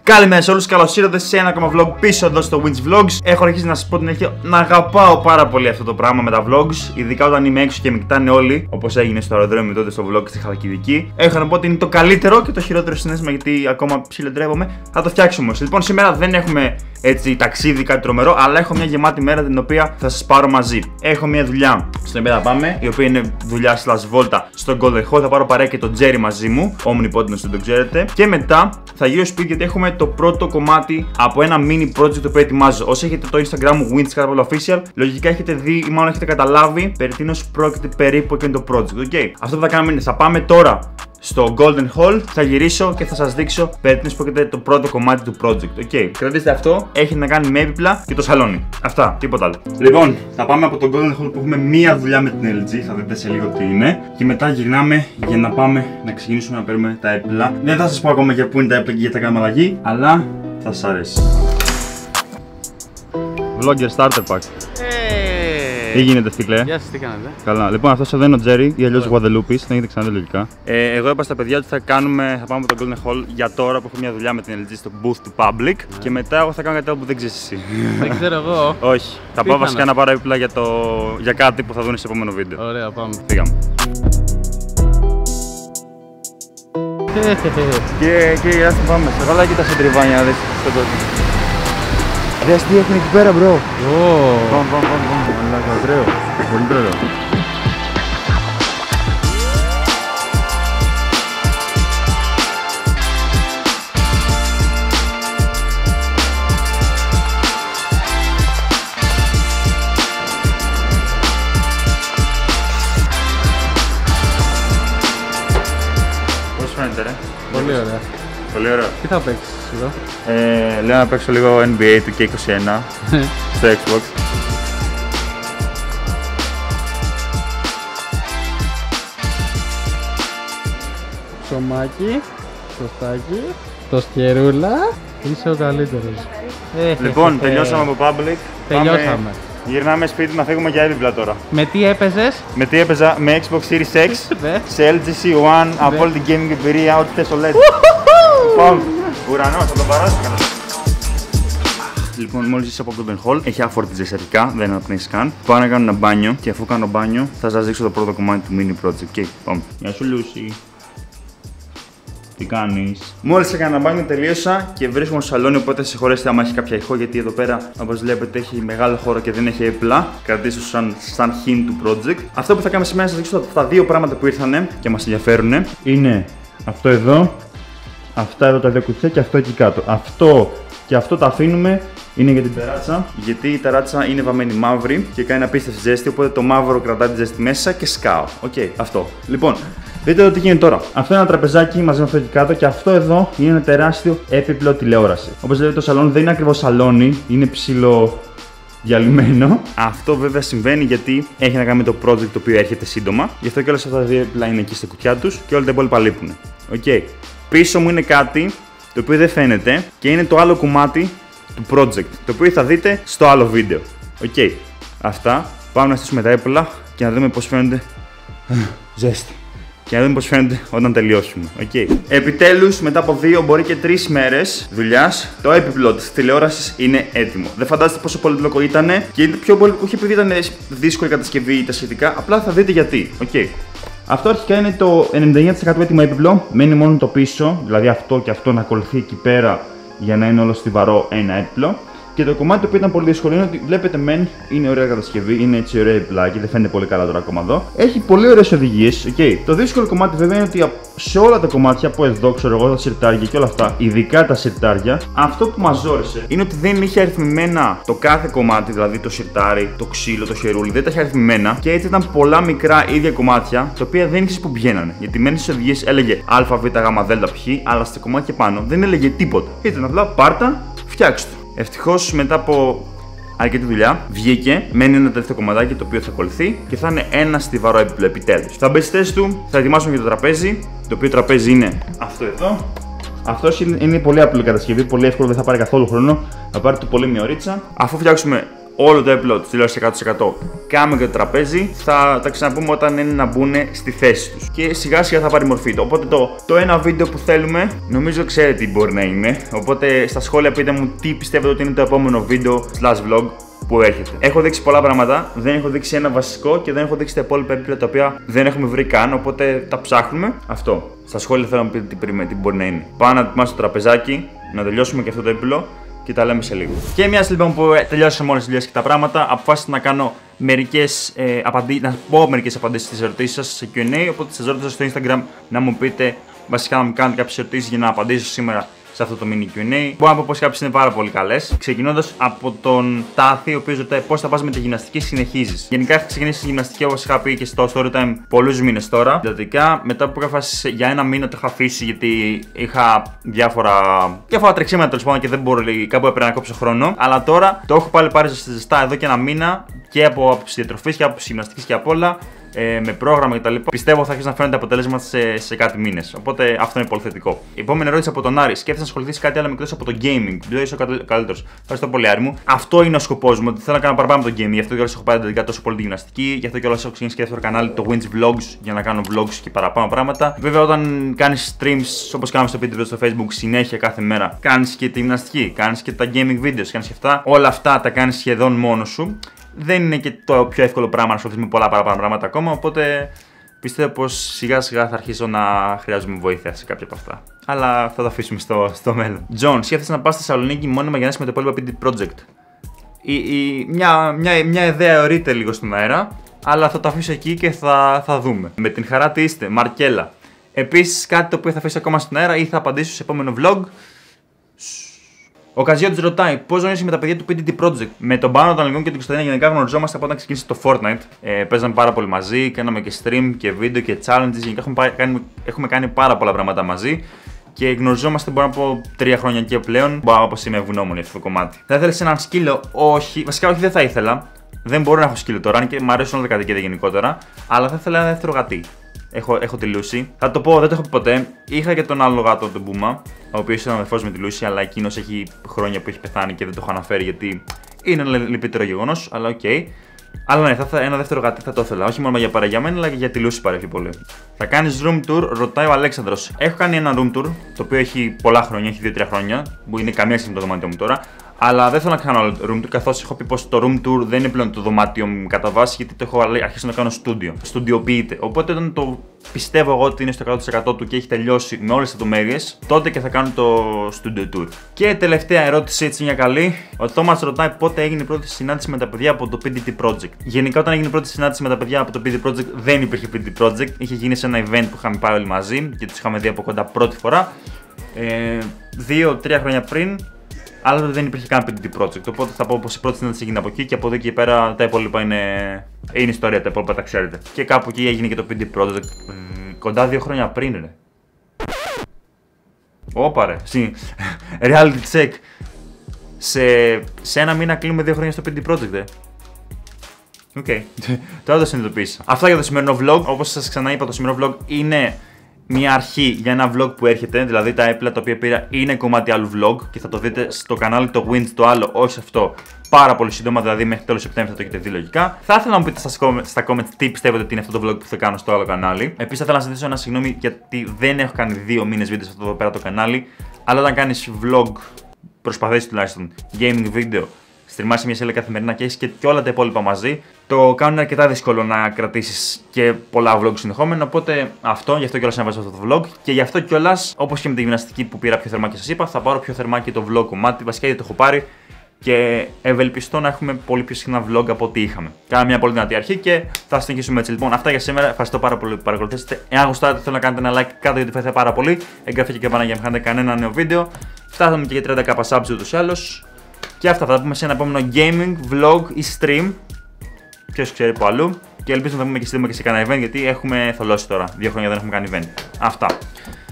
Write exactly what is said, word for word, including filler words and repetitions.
Καλημέρα σε όλους, καλώς ήρθατε σε ένα ακόμα vlog πίσω εδώ στο Winch Vlogs. Έχω αρχίσει να σας πω την αλήθεια να αγαπάω πάρα πολύ αυτό το πράγμα με τα vlogs. Ειδικά όταν είμαι έξω και με κοιτάνε όλοι, όπως έγινε στο αεροδρόμιο τότε στο vlog στη Χαλκιδική. Έχω να πω ότι είναι το καλύτερο και το χειρότερο συνέστημα γιατί ακόμα ψιλοτρέπομαι. Θα το φτιάξουμε όμως. Λοιπόν, σήμερα δεν έχουμε έτσι ταξίδι, κάτι τρομερό, αλλά έχω μια γεμάτη μέρα την οποία θα σας πάρω μαζί. Έχω μια δουλειά στην οποία θα πάμε, η οποία είναι δουλειά slash βόλτα στο Golden Hall. Θα πάρω παρέα και τον Τζέρι μαζί μου, omnipotent δεν το ξέρετε. Και μετά θα γύρω σπίτι γιατί έχουμε το πρώτο κομμάτι από ένα mini project το οποίο ετοιμάζω. Όσοι έχετε το Instagram μου Winch Official, λογικά έχετε δει ή μάλλον έχετε καταλάβει περί τίνος πρόκειται περίπου και το project. Okay. Αυτό που θα κάνουμε είναι θα πάμε τώρα στο Golden Hall, θα γυρίσω και θα σας δείξω περί τίνος πρόκειται το πρώτο κομμάτι του project. Okay. Κρατήστε αυτό, έχει να κάνει με έπιπλα και το σαλόνι. Αυτά, τίποτα άλλο. Λοιπόν, θα πάμε από το Golden Hall που έχουμε μία δουλειά με την ελ τζι, θα δείτε σε λίγο τι είναι. Και μετά γυρνάμε για να πάμε να ξεκινήσουμε να παίρνουμε τα έπιπλα. Δεν θα σας πω ακόμα για πού είναι τα έπιπλα και γιατί θα κάνουμε αλλαγή, αλλά θα σας αρέσει. Vlogger starter pack. Τι γίνεται, φίλε? Γεια σας, τι κάνετε? Καλά. Λοιπόν, αυτός εδώ είναι ο Τζέρι ή αλλιώς Γουαδελούπης, δεν έχετε ξαναδεί λογικά. Ε, εγώ είπα στα παιδιά ότι θα, κάνουμε, θα πάμε από το Golden Hall για τώρα που έχω μια δουλειά με την ελ τζι στο booth του Public. Yeah. Και μετά εγώ θα κάνω κάτι άλλο που δεν ξέρεις εσύ. Δεν ξέρω εγώ. Όχι. Θα πάω βασικά να πάρω έπιπλα για, το... για κάτι που θα δουν σε επόμενο βίντεο. Ωραία, πάμε. Φύγαμε. και και ας πάμε. Σε βάλα και τα σεντριβάνια, δες στον κόσμο. Δες τι έχουν εκεί πέρα, μπρο. Πάμε, πάμε, πάμε. Αλλά τρέω. Πολύ τρέω. Πώς φαίνεται, ρε? Πολύ ωραία. Πολύ ωραία. Τι θα παίξεις εδώ? Ε, λέω να παίξω λίγο εν μπι έι του κέι είκοσι ένα στο Xbox. Ψωμάκι, σωστάκι, το σκερούλα, είσαι ο καλύτερος. Λοιπόν, τελειώσαμε από Public. Τελειώσαμε. Πάμε, γυρνάμε σπίτι να φύγουμε για έπιπλα τώρα. Με τι έπαιζες? Με τι έπαιζα? Με Xbox Series X, σε ελ τζι σι One, από όλη την gaming εμπειρία, ό,τι θες ο ελ ι ντι. Λοιπόν, ουρανός, θα τον παράσω καλά. Λοιπόν, μόλις είσαι από το Golden Hall, έχει άφορτιζες αρχικά, δεν αναπνέεις καν. Πάω να κάνω ένα μπάνιο και αφού κάνω μπάνιο θα σας δείξω το πρώτο κομμάτι του mini project. Και πάμε. Γεια σου, Λούση. Τι κάνεις? Μόλις έκανα ένα μπάνιο, τελείωσα και βρίσκομαι στο σαλόνι. Οπότε συγχωρέστε άμα έχει κάποια ηχό, γιατί εδώ πέρα όπως βλέπετε έχει μεγάλο χώρο και δεν έχει έπιπλα. Κρατήσω σαν, σαν hint του project. Αυτό που θα κάνουμε σήμερα να σας δείξω τα δύο πράγματα που ήρθανε και μας ενδιαφέρουν είναι αυτό εδώ, αυτά εδώ τα δύο κουτιά και αυτό εκεί κάτω. Αυτό και αυτό τα αφήνουμε. Είναι για την τεράτσα, γιατί η τεράτσα είναι βαμμένη μαύρη και κάνει απίστευτη ζέστη. Οπότε το μαύρο κρατάει τη ζέστη μέσα και σκάω. Οκ, okay, αυτό. Λοιπόν, δείτε εδώ τι γίνεται τώρα. Αυτό είναι ένα τραπεζάκι μαζί με αυτό εκεί κάτω και αυτό εδώ είναι ένα τεράστιο έπιπλο τηλεόραση. Όπως βλέπετε, το σαλόνι δεν είναι ακριβώς σαλόνι, είναι ψηλό διαλυμένο. Αυτό βέβαια συμβαίνει γιατί έχει να κάνει με το project το οποίο έρχεται σύντομα. Γι' αυτό και όλα αυτά τα δύο έπιπλα είναι εκεί στα κουτιά τους και όλα τα υπόλοιπα λείπουν. Οκ. Okay. Πίσω μου είναι κάτι το οποίο δεν φαίνεται και είναι το άλλο κομμάτι του project, το οποίο θα δείτε στο άλλο βίντεο. Οκ. Okay. Αυτά. Πάμε να στήσουμε τα έπιπλα και να δούμε πώς φαίνονται. Ζέστη. Και να δούμε πώς φαίνονται όταν τελειώσουμε. Okay. Επιτέλους, μετά από δύο μπορεί και τρεις μέρες δουλειάς, το έπιπλο της τηλεόρασης είναι έτοιμο. Δεν φαντάζεστε πόσο πολύπλοκο ήταν και είναι πιο πολύπλοκο όχι επειδή ήταν δύσκολη κατασκευή ή τα σχετικά, απλά θα δείτε γιατί. Okay. Αυτό αρχικά είναι το ενενήντα εννέα τοις εκατό έτοιμο έπιπλο. Μένει μόνο το πίσω, δηλαδή αυτό και αυτό να ακολουθεί εκεί πέρα για να είναι όλο στιβαρό ένα έπιπλο. Και το κομμάτι το οποίο ήταν πολύ δύσκολο είναι ότι βλέπετε μεν είναι ωραία κατασκευή, είναι έτσι ωραία πλάκι, δεν φαίνεται πολύ καλά τώρα ακόμα εδώ. Έχει πολύ ωραίες οδηγίες. Okay. Το δύσκολο κομμάτι βέβαια είναι ότι σε όλα τα κομμάτια από εδώ, ξέρω εγώ, τα σιρτάρια και όλα αυτά, ειδικά τα σιρτάρια, αυτό που μας ζόρισε είναι ότι δεν είχε αριθμημένα το κάθε κομμάτι, δηλαδή το σιρτάρι, το ξύλο, το χερούλι, δεν τα είχε αριθμημένα και έτσι ήταν πολλά μικρά ίδια κομμάτια τα οποία δεν ήξερε που πηγαίνανε. Γιατί μένει στις οδηγίες έλεγε Α, Β, Γ, Δ, Ψ, αλλά στα κομμάτια πάνω δεν έλεγε τίποτα. Ήταν απλά πάρτα, φτιάξτε. Ευτυχώς μετά από αρκετή δουλειά βγήκε, μένει ένα τελευταίο κομματάκι το οποίο θα ακολουθεί και θα είναι ένα στιβαρό έπιπλο επιτέλους. Θα μπει στη θέση του, θα ετοιμάσουμε και το τραπέζι, το οποίο τραπέζι είναι αυτό εδώ. Αυτό είναι, είναι πολύ απλή κατασκευή, πολύ εύκολο, δεν θα πάρει καθόλου χρόνο, θα πάρει το πολύ μια ωρίτσα. Αφού φτιάξουμε όλο το έπλο τη τηλεόραση εκατό τοις εκατό. Κάνουμε και το τραπέζι. Θα τα ξαναπούμε όταν είναι να μπουν στη θέση τους. Και σιγά σιγά θα πάρει μορφή του. Οπότε το, το ένα βίντεο που θέλουμε, νομίζω ξέρετε τι μπορεί να είναι. Οπότε στα σχόλια πείτε μου τι πιστεύετε ότι είναι το επόμενο βίντεο slash vlog που έρχεται. Έχω δείξει πολλά πράγματα, δεν έχω δείξει ένα βασικό και δεν έχω δείξει τα υπόλοιπα έπιπλα τα οποία δεν έχουμε βρει καν. Οπότε τα ψάχνουμε. Αυτό. Στα σχόλια θέλω να μου πείτε τι, περιμέ, τι μπορεί να είναι. Πάω να ετοιμάσω το τραπεζάκι, να τελειώσουμε και αυτό το έπιπλο και τα λέμε σε λίγο. Και μια λοιπόν που τελειώσαμε όλες τις δουλειές και τα πράγματα, αποφάσισα να κάνω μερικές ε, απαντήσεις, να πω μερικές απαντήσεις στις ερωτήσεις σας σε κιου εντ έι. Οπότε σας ρώτησα στο Instagram να μου πείτε, βασικά να μου κάνετε κάποιες ερωτήσεις για να απαντήσω σήμερα σε αυτό το mini κιου εντ έι. Μπορώ να πω πως κάποιες είναι πάρα πολύ καλές. Ξεκινώντας από τον Τάθη, ο οποίος ρωτάει πώς θα πας με τη γυμναστική, συνεχίζεις. Γενικά έχω ξεκινήσει τη γυμναστική όπως είχα πει και στο story time πολλούς μήνες τώρα. Εντατικά, μετά που είχα φάσει για ένα μήνα το είχα αφήσει γιατί είχα διάφορα, διάφορα τρεξίματα τέλος πάντων και δεν μπορώ, κάπου έπρεπε να κόψω χρόνο. Αλλά τώρα το έχω πάλι πάρει ζεστά εδώ και ένα μήνα και από άποψη διατροφής και από γυμναστικής και απ' όλα. Ε, με πρόγραμμα κτλ. Πιστεύω θα αρχίσει να φαίνονται αποτελέσματα σε, σε κάτι μήνες. Οπότε αυτό είναι πολύ θετικό. Η επόμενη ερώτηση από τον Άρη. Σκέφτεσαι να ασχοληθεί κάτι άλλο εκτός από το gaming. Δεν είσαι ο καλύτερος. Ευχαριστώ πολύ, Άρη μου. Αυτό είναι ο σκοπός μου. Ότι θέλω να κάνω παραπάνω από το gaming. Γι' αυτό κιόλας έχω πάρει εντατικά τόσο πολύ τη γυμναστική. Γι' αυτό κιόλας έχω ξεκινήσει και δεύτερο κανάλι, το Wins Vlogs, για να κάνω vlogs και παραπάνω πράγματα. Βέβαια, όταν κάνεις streams όπως κάνουμε στο βίντεο στο Facebook συνέχεια κάθε μέρα, κάνεις και τη γυμναστική, κάνεις και τα gaming videos, κάνεις και αυτά. Όλα αυτά τα κάνεις σχεδόν μόνος σου. Δεν είναι και το πιο εύκολο πράγμα να ασχοληθεί με πολλά παραπάνω πράγματα ακόμα. Οπότε πιστεύω πως σιγά σιγά θα αρχίσω να χρειάζομαι βοήθεια σε κάποια από αυτά. Αλλά θα το αφήσουμε στο, στο μέλλον. John, σκέφτεσαι να πας στη Θεσσαλονίκη μόνιμα για να είσαι με το υπόλοιπο πι ντι τι Project. Η, η, μια, μια, μια ιδέα αιωρείται λίγο στον αέρα, αλλά θα το αφήσω εκεί και θα, θα δούμε. Με την χαρά τι είστε, Μαρκέλα. Επίσης κάτι το οποίο θα αφήσω ακόμα στον αέρα ή θα απαντήσω σε επόμενο vlog. Ο Καζιώτης ρωτάει πώς γνωρίζεις με τα παιδιά του πι ντι τι Project. Με τον Πάνο, τον Αλγόν και την Κωνσταντίνα γενικά γνωριζόμαστε από όταν ξεκίνησε το Fortnite. Ε, παίζαμε πάρα πολύ μαζί, κάναμε και stream και βίντεο και challenges. Γενικά έχουμε κάνει, έχουμε κάνει πάρα πολλά πράγματα μαζί και γνωριζόμαστε μπορώ να πω τρία χρόνια και πλέον. Μπορώ να πω πως είμαι ευγνώμων για αυτό το κομμάτι. Θα ήθελες έναν σκύλο? Όχι, βασικά όχι, δεν θα ήθελα. Δεν μπορώ να έχω σκύλο τώρα, αν και μου αρέσουν όλα τα κατοικίδια γενικότερα. Αλλά θα ήθελα ένα δεύτερο γατί. Έχω, έχω τη Λούση. Θα το πω, δεν το έχω πει ποτέ. Είχα και τον άλλο γάτο, τον Μπούμα, ο οποίος ήταν αδερφός με τη Λούση, αλλά εκείνος έχει χρόνια που έχει πεθάνει και δεν το έχω αναφέρει γιατί είναι ένα λυπητερό γεγονός. Αλλά οκ. Okay. Αλλά ναι, θα ήθελα ένα δεύτερο γατί, θα το ήθελα. Όχι μόνο για παρά μένα, αλλά και για τη Λούση πάρα πολύ. Θα κάνεις room tour, ρωτάει ο Αλέξανδρος. Έχω κάνει ένα room tour, το οποίο έχει πολλά χρόνια, έχει δύο τρία χρόνια, που είναι καμία σχέση με το δωμάτιο μου τώρα. Αλλά δεν θέλω να κάνω room tour, καθώς έχω πει πως το room tour δεν είναι πλέον το δωμάτιο μου κατά βάση, γιατί το έχω αρχίσει να κάνω studio. Στουντιοποιείται. Οπότε όταν το πιστεύω εγώ ότι είναι στο εκατό τοις εκατό του και έχει τελειώσει με όλες τις λεπτομέρειες, τότε και θα κάνω το studio tour. Και τελευταία ερώτηση, έτσι μια καλή. Ο Τόμας ρωτάει πότε έγινε η πρώτη συνάντηση με τα παιδιά από το πι ντι τι Project. Γενικά, όταν έγινε η πρώτη συνάντηση με τα παιδιά από το πι ντι τι Project, δεν υπήρχε πι ντι τι Project. Είχε γίνει σε ένα event που είχαμε πάει όλοι μαζί και τους είχαμε δει από κοντά πρώτη φορά. Ε, δύο τρία χρόνια πριν. Αλλά δεν υπήρχε καν πι ντι τι Project, οπότε θα πω πως η πρώτη συνάντηση έγινε από εκεί και από εδώ και πέρα τα υπόλοιπα είναι, είναι ιστορία, τα υπόλοιπα τα ξέρετε. Και κάπου εκεί έγινε και το πι ντι τι Project κοντά δύο χρόνια πριν, ρε. Όπα ρε, reality check. Σε, σε ένα μήνα κλείνουμε δύο χρόνια στο πι ντι τι Project, ε. Οκ, okay. Τώρα το συνειδητοποίησα. Αυτά για το σημερινό vlog, όπως σας ξαναείπα το σημερινό vlog είναι μια αρχή για ένα vlog που έρχεται, δηλαδή τα έπιπλα τα οποία πήρα είναι κομμάτι άλλου vlog και θα το δείτε στο κανάλι το Wins το άλλο, όχι αυτό, πάρα πολύ σύντομα, δηλαδή μέχρι τέλος Σεπτέμβρη θα το έχετε δει λογικά. Θα ήθελα να μου πείτε στα comments τι πιστεύετε ότι είναι αυτό το vlog που θα κάνω στο άλλο κανάλι. Επίσης θα ήθελα να σας ζητήσω ένα συγγνώμη γιατί δεν έχω κάνει δύο μήνες βίντεο σε αυτό εδώ πέρα το κανάλι, αλλά όταν κάνεις vlog, προσπαθείς τουλάχιστον gaming video, στριμάσει μια σέλα καθημερινά και έχεις και, και όλα τα υπόλοιπα μαζί, το κάνουν αρκετά δύσκολο να κρατήσεις και πολλά vlog συνεχόμενα. Οπότε αυτό, γι' αυτό κιόλας ανέβασα αυτό το vlog. Και γι' αυτό κιόλας, όπως και με τη γυμναστική που πήρα πιο θερμά και σας είπα, θα πάρω πιο θερμά και το vlog κομμάτι. Βασικά γιατί το έχω πάρει και ευελπιστώ να έχουμε πολύ πιο συχνά vlog από ό,τι είχαμε. Κάνα μια πολύ δυνατή αρχή και θα συνεχίσουμε έτσι. Λοιπόν, αυτά για σήμερα. Ευχαριστώ πάρα πολύ που παρακολουθήσατε. Εάν γουστάρετε, θέλω να κάνετε ένα like κάτω γιατί θα ήθελα πάρα πολύ. Εγγραφή και καμπάνα για να μην χάνετε κανένα νέο βίντεο. Φτάσαμε και για τριάντα χιλιάδες subs ούτως ή άλλως. Και αυτά θα τα πούμε σε ένα επόμενο gaming, vlog ή stream. Ποιος ξέρει από αλλού. Και ελπίζω να τα πούμε και σύντομα και σε κανένα event γιατί έχουμε θολώσει τώρα. Δύο χρόνια δεν έχουμε κάνει event. Αυτά.